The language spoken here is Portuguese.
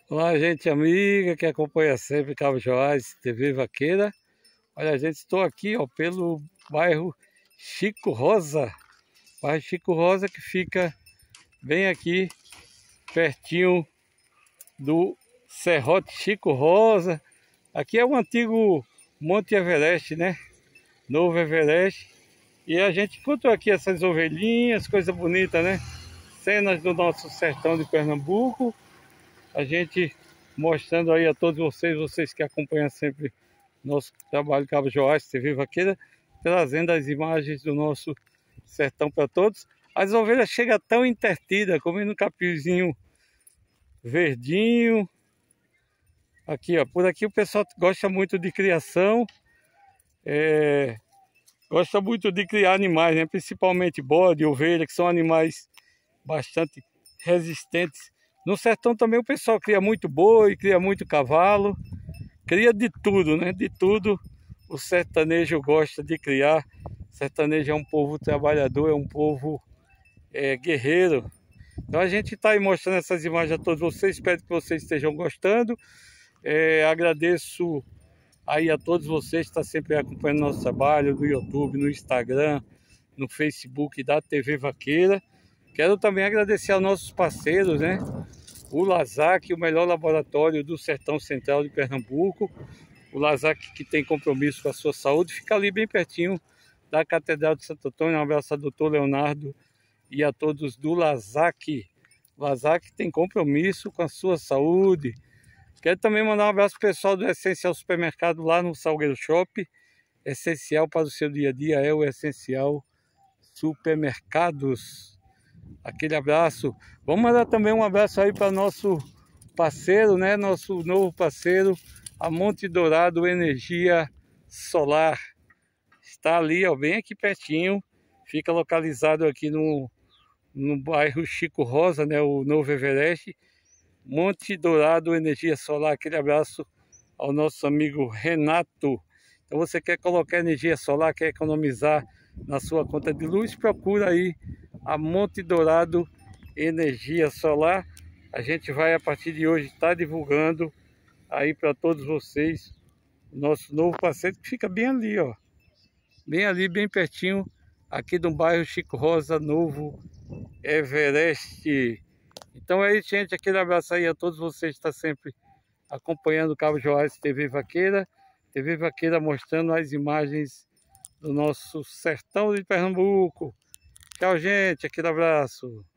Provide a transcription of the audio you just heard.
Olá, gente amiga que acompanha sempre Cabo Joás, TV Vaqueira. Olha, gente, estou aqui, ó, pelo bairro Chico Rosa. Bairro Chico Rosa que fica bem aqui, pertinho do Serrote Chico Rosa. Aqui é o antigo Monte Everest, né? Novo Everest. E a gente encontrou aqui essas ovelhinhas, coisa bonita, né? Cenas do nosso sertão de Pernambuco. A gente mostrando aí a todos vocês que acompanham sempre nosso trabalho Cabo Joás, TV Vaqueira, trazendo as imagens do nosso sertão para todos. As ovelhas chegam tão intertidas, comendo um capilzinho verdinho. Aqui, ó, por aqui o pessoal gosta muito de criação, gosta muito de criar animais, né? Principalmente bode, ovelha, que são animais bastante resistentes. No sertão também o pessoal cria muito boi, cria muito cavalo, cria de tudo, né? De tudo o sertanejo gosta de criar. O sertanejo é um povo trabalhador, é um povo guerreiro. Então a gente está aí mostrando essas imagens a todos vocês, espero que vocês estejam gostando. Agradeço aí a todos vocês que estão sempre acompanhando nosso trabalho no YouTube, no Instagram, no Facebook da TV Vaqueira. Quero também agradecer aos nossos parceiros, né? O LASAC, o melhor laboratório do Sertão Central de Pernambuco. O LASAC que tem compromisso com a sua saúde, fica ali bem pertinho da Catedral de Santo Antônio. Um abraço ao doutor Leonardo e a todos do LASAC. O LASAC tem compromisso com a sua saúde. Quero também mandar um abraço para o pessoal do Essencial Supermercado lá no Salgueiro Shopping. Essencial para o seu dia a dia é o Essencial Supermercados. Aquele abraço. Vamos mandar também um abraço aí para nosso parceiro, né? Nosso novo parceiro, a Monte Dourado Energia Solar. Está ali, ó, bem aqui pertinho. Fica localizado aqui no bairro Chico Rosa, né? O Novo Everest. Monte Dourado Energia Solar. Aquele abraço ao nosso amigo Renato. Então você quer colocar energia solar, quer economizar na sua conta de luz, procura aí a Monte Dourado Energia Solar. A gente vai a partir de hoje estar divulgando aí para todos vocês o nosso novo parceiro que fica bem ali, ó. Bem ali, bem pertinho aqui do bairro Chico Rosa, Novo Everest. Então é isso, gente. Aquele abraço aí a todos vocês que estão sempre acompanhando o Cabo Joás TV Vaqueira. TV Vaqueira mostrando as imagens do nosso sertão de Pernambuco. Tchau, gente. Aquele abraço.